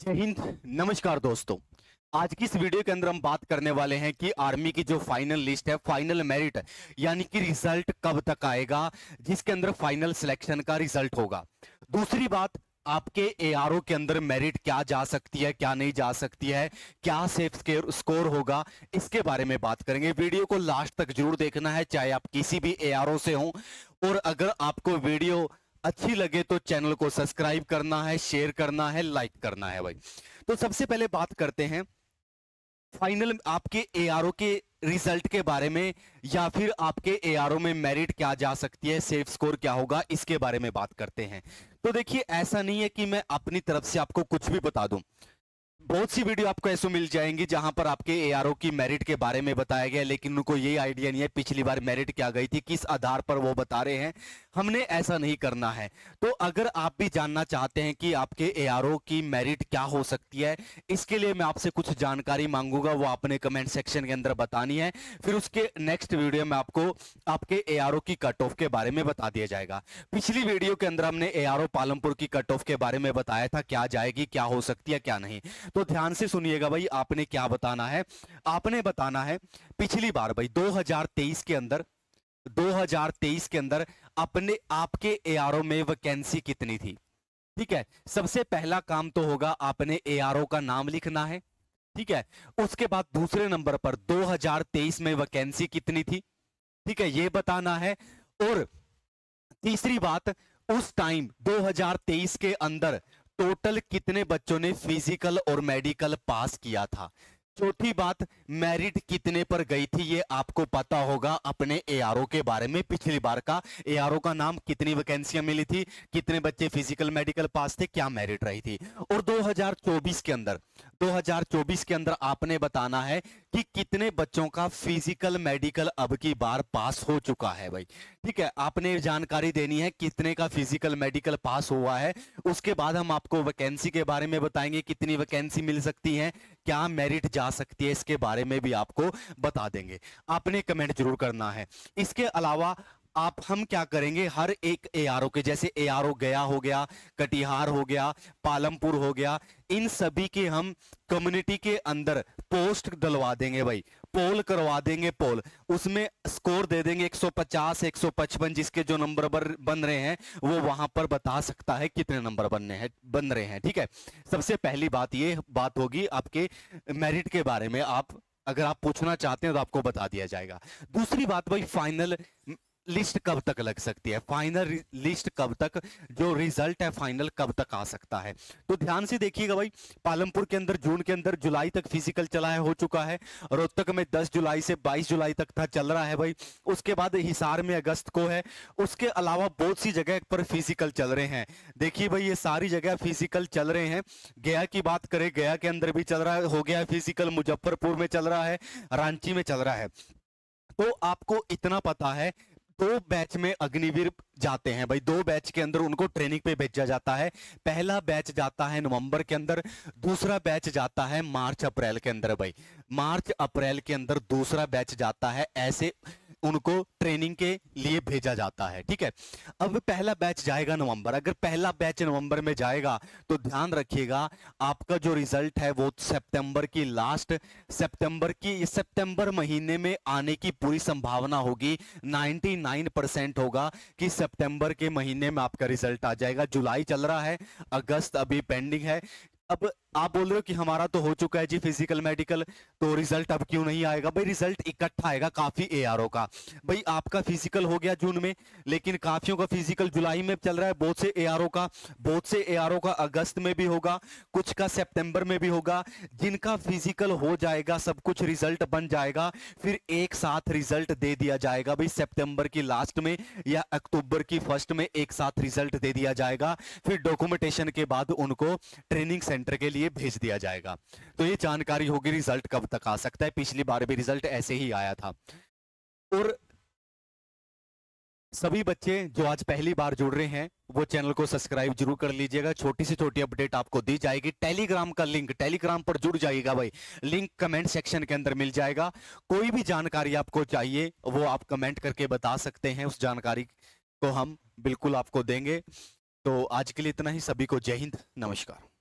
जय हिंद। नमस्कार दोस्तों, आज की इस वीडियो के अंदर हम बात करने वाले हैं कि आर्मी की जो फाइनल लिस्ट है, फाइनल मेरिट यानी कि रिजल्ट कब तक आएगा, जिसके अंदर फाइनल सिलेक्शन का रिजल्ट होगा। दूसरी बात, आपके एआरओ के अंदर मेरिट क्या जा सकती है, क्या नहीं जा सकती है, क्या सेफ स्कोर होगा, इसके बारे में बात करेंगे। वीडियो को लास्ट तक जरूर देखना है, चाहे आप किसी भी एआरओ से हो। और अगर आपको वीडियो अच्छी लगे तो चैनल को सब्सक्राइब करना है, शेयर करना है, लाइक करना है भाई। तो सबसे पहले बात करते हैं फाइनल आपके एआरओ के रिजल्ट के बारे में, या फिर आपके एआरओ में मेरिट क्या जा सकती है, सेफ स्कोर क्या होगा, इसके बारे में बात करते हैं। तो देखिए, ऐसा नहीं है कि मैं अपनी तरफ से आपको कुछ भी बता दूं। बहुत सी वीडियो आपको ऐसे मिल जाएंगी जहां पर आपके एआरओ की मेरिट के बारे में बताया गया, लेकिन उनको ये आइडिया नहीं है पिछली बार मेरिट क्या गई थी, किस आधार पर वो बता रहे हैं। हमने ऐसा नहीं करना है। तो अगर आप भी जानना चाहते हैं कि आपके एआरओ की मेरिट क्या हो सकती है, इसके लिए मैं आपसे कुछ जानकारी मांगूंगा, वो आपने कमेंट सेक्शन के अंदर बतानी है। फिर उसके नेक्स्ट वीडियो में आपको आपके एआरओ की कट ऑफ के बारे में बता दिया जाएगा। पिछली वीडियो के अंदर हमने एआरओ पालमपुर की कट ऑफ के बारे में बताया था, क्या जाएगी, क्या हो सकती है, क्या नहीं। तो ध्यान से सुनिएगा भाई, आपने क्या बताना है। आपने बताना है पिछली बार भाई 2023 के अंदर अपने आपके एआरओ में वैकेंसी कितनी थी। ठीक है, सबसे पहला काम तो होगा आपने एआरओ का नाम लिखना है। ठीक है, उसके बाद दूसरे नंबर पर 2023 में वैकेंसी कितनी थी, ठीक है, ये बताना है। और तीसरी बात, उस टाइम 2023 के अंदर टोटल कितने बच्चों ने फिजिकल और मेडिकल पास किया था। चौथी बात, मेरिट कितने पर गई थी, ये आपको पता होगा अपने एआरओ के बारे में। पिछली बार का एआरओ का नाम, कितनी वैकेंसियां मिली थी, कितने बच्चे फिजिकल मेडिकल पास थे, क्या मेरिट रही थी। और 2024 के अंदर आपने बताना है कि कितने बच्चों का फिजिकल मेडिकल अब की बार पास हो चुका है भाई। ठीक है, आपने जानकारी देनी है कितने का फिजिकल मेडिकल पास हुआ है। उसके बाद हम आपको वैकेंसी के बारे में बताएंगे, कितनी वैकेंसी मिल सकती है, क्या मेरिट जा सकती है, इसके बारे में भी आपको बता देंगे। आपने कमेंट जरूर करना है। इसके अलावा हम क्या करेंगे, हर एक एआरओ के, जैसे एआरओ गया हो गया, कटिहार हो गया, पालमपुर हो गया, इन सभी के हम कम्युनिटी के अंदर पोस्ट डलवा देंगे भाई, पोल करवा देंगे। पोल उसमें स्कोर दे देंगे 150 155, जिसके जो नंबर बन रहे हैं वो वहां पर बता सकता है कितने नंबर बन रहे हैं। ठीक है, सबसे पहली बात ये बात होगी आपके मेरिट के बारे में। अगर आप पूछना चाहते हैं तो आपको बता दिया जाएगा। दूसरी बात भाई, फाइनल लिस्ट कब तक लग सकती है, फाइनल लिस्ट कब तक, जो रिजल्ट है फाइनल कब तक आ सकता है। तो ध्यान से देखिएगा भाई, पालमपुर के अंदर जून के अंदर जुलाई तक फिजिकल चला है, हो चुका है। रोहतक में 10 जुलाई से 22 जुलाई तक था, चल रहा है भाई। उसके बाद हिसार में अगस्त को है। उसके अलावा बहुत सी जगह पर फिजिकल चल रहे हैं। देखिए भाई, ये सारी जगह फिजिकल चल रहे हैं। गया की बात करें, गया के अंदर भी चल रहा है, हो गया है फिजिकल। मुजफ्फरपुर में चल रहा है, रांची में चल रहा है। तो आपको इतना पता है, 2 बैच में अग्निवीर जाते हैं भाई। 2 बैच के अंदर उनको ट्रेनिंग पे भेजा जाता है। पहला बैच जाता है नवंबर के अंदर, दूसरा बैच जाता है मार्च अप्रैल के अंदर भाई। मार्च अप्रैल के अंदर दूसरा बैच जाता है, ऐसे उनको ट्रेनिंग के लिए भेजा जाता है। ठीक है, अब पहला बैच जाएगा नवंबर। अगर पहला बैच नवंबर में जाएगा तो ध्यान रखिएगा, आपका जो रिजल्ट है वो सितंबर महीने में आने की पूरी संभावना होगी। 99% होगा कि सितंबर के महीने में आपका रिजल्ट आ जाएगा। जुलाई चल रहा है, अगस्त अभी पेंडिंग है। अब आप बोल रहे हो कि हमारा तो हो चुका है जी फिजिकल मेडिकल, तो रिजल्ट अब क्यों नहीं आएगा भाई। रिजल्ट इकट्ठा आएगा काफी एआरओ का भाई। आपका फिजिकल हो गया जून में, लेकिन काफियों का फिजिकल जुलाई में चल रहा है। बहुत से एआरओ का अगस्त में भी होगा, कुछ का सितंबर में भी होगा। जिनका फिजिकल हो जाएगा, सब कुछ रिजल्ट बन जाएगा, फिर एक साथ रिजल्ट दे दिया जाएगा भाई। सितंबर की लास्ट में या अक्टूबर की फर्स्ट में एक साथ रिजल्ट दे दिया जाएगा। फिर डॉक्यूमेंटेशन के बाद उनको ट्रेनिंग सेंटर के लिए भेज दिया जाएगा। तो ये जानकारी होगी रिजल्ट कब तक आ सकता है। पिछली बार भी रिजल्ट ऐसे ही आया था। और सभी बच्चे जो आज पहली बार जुड़ रहे हैं वो चैनल को सब्सक्राइब जरूर कर लीजिएगा। छोटी से छोटी अपडेट आपको दी जाएगी। टेलीग्राम का लिंक, टेलीग्राम पर जुड़ जाइएगा भाई, लिंक कमेंट सेक्शन के अंदर मिल जाएगा। कोई भी जानकारी आपको चाहिए वो आप कमेंट करके बता सकते हैं, उस जानकारी को हम बिल्कुल आपको देंगे। तो आज के लिए इतना ही। सभी को जय हिंद, नमस्कार।